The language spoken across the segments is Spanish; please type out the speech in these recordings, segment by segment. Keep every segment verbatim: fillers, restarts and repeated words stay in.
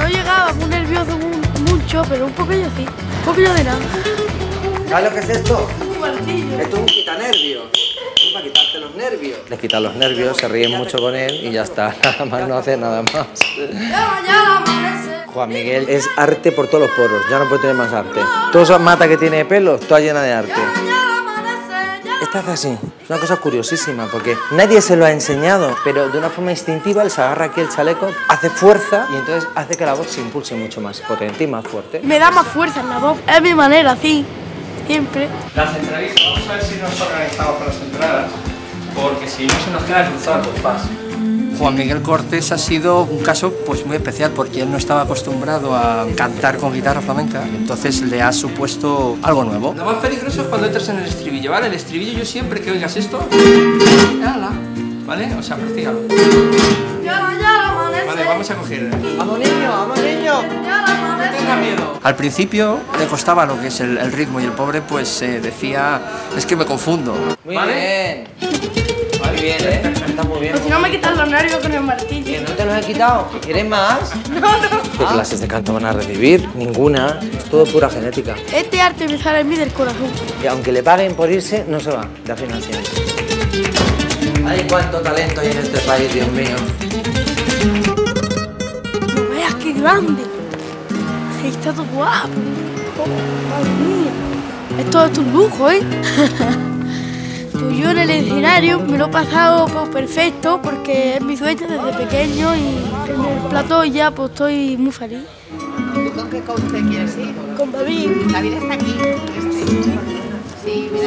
No llegaba muy nervioso muy, mucho, pero un poquillo sí. Un poquillo de nada. ¿Sabes lo que es esto? Un martillo. Esto es un quitanervios. Es para quitarte los nervios. Les quitan los nervios, se ríen mucho con él y ya está. Nada más, no hace nada más. Juan Miguel es arte por todos los poros, ya no puede tener más arte. Toda esa mata que tiene de pelos, toda llena de arte. Esta hace así, es una cosa curiosísima, porque nadie se lo ha enseñado, pero de una forma instintiva él se agarra aquí el chaleco, hace fuerza y entonces hace que la voz se impulse mucho más potente y más fuerte. Me da más fuerza en la voz, es mi manera, sí, siempre. Las entrevistas, vamos a ver si nos organizamos con las entradas, porque si no se nos queda cruzado el compás. Juan Miguel Cortés ha sido un caso pues muy especial porque él no estaba acostumbrado a cantar con guitarra flamenca, entonces le ha supuesto algo nuevo. Lo más peligroso es cuando entras en el estribillo, ¿vale? El estribillo yo siempre que oigas esto, ala, ¿vale? O sea, practícalo. Vale, vamos a coger. ¡Vamos niño, vamos niño! No tengas miedo. Al principio le costaba lo que es el, el ritmo y el pobre pues eh, decía, es que me confundo. Muy ¿Vale? bien. Muy bien, ¿eh? Está muy bien. Pues si no me quitan los nervios con el martillo. ¿Que no te los he quitado? ¿Quieres más? No, no. ¿Qué clases de canto van a recibir? Ninguna. Es todo pura genética. Este arte me sale en mí del corazón. Y aunque le paguen por irse, no se va de afinación. Ay, cuánto talento hay en este país, Dios mío. No veas qué grande. Está todo guapo. Oh, madre mía. Esto es un lujo, ¿eh? Pues yo en el escenario me lo he pasado pues, perfecto porque es mi sueño desde pequeño y en el plató ya pues estoy muy feliz. ¿Tú con qué coche quieres ir? Con David. David está aquí. Este. Sí, mira,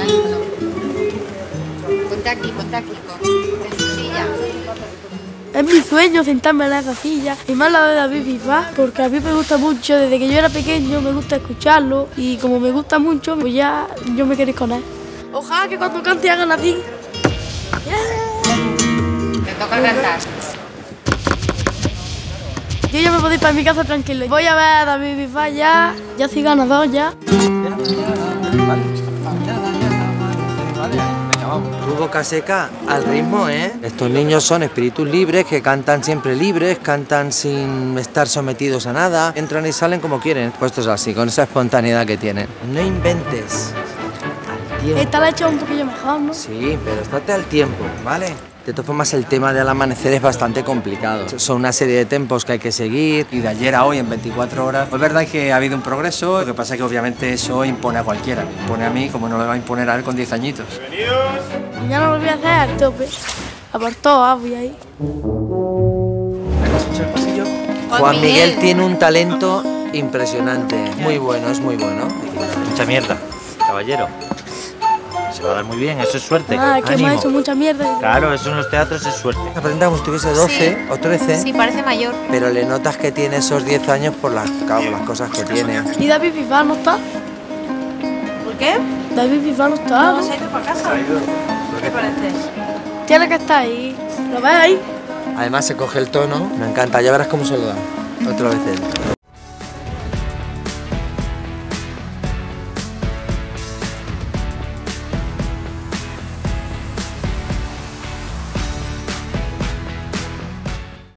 no. Ponte aquí, ponte aquí, con, en su silla. Es mi sueño sentarme en esa silla y más la de David Bisbal porque a mí me gusta mucho, desde que yo era pequeño me gusta escucharlo y como me gusta mucho, pues ya yo me quedé con él. Ojalá que cuando cante hagan así. Te toca cantar. Yo ya me puedo ir para mi casa tranquilo. Voy a ver a David Bisbal ya, ya soy ganador ya. Tu boca seca al ritmo, ¿eh? Estos niños son espíritus libres que cantan siempre libres, cantan sin estar sometidos a nada, entran y salen como quieren, puestos así, con esa espontaneidad que tienen. No inventes. Al tiempo. Esta la he hecho un poquillo mejor, ¿no? Sí, pero estate al tiempo, ¿vale? De todas formas, el tema del amanecer es bastante complicado. Son una serie de tempos que hay que seguir. Y de ayer a hoy en veinticuatro horas, pues es verdad que ha habido un progreso, lo que pasa es que obviamente eso impone a cualquiera. Me impone a mí como no le va a imponer a él con diez añitos. Mañana lo voy a hacer al tope. A por todas voy ahí. el pasillo. Juan Miguel tiene un talento impresionante. Muy bueno, es muy bueno. Mucha mierda, caballero. Se va a dar muy bien, eso es suerte. Ah, es que me Ánimo. ha hecho mucha mierda. Claro, eso en los teatros es suerte. Aparenta como si tuviese doce o trece, Sí, parece mayor. pero le notas que tiene esos diez años por las, claro, las cosas que tiene. ¿Y David Bisbal no está? ¿Por qué? David Bisbal no está. No, ¿no? se ha ido para casa. ¿Qué parece? Tiene que estar ahí. ¿Lo ves ahí? Además se coge el tono, me encanta, ya verás cómo se lo da. Otra vez él.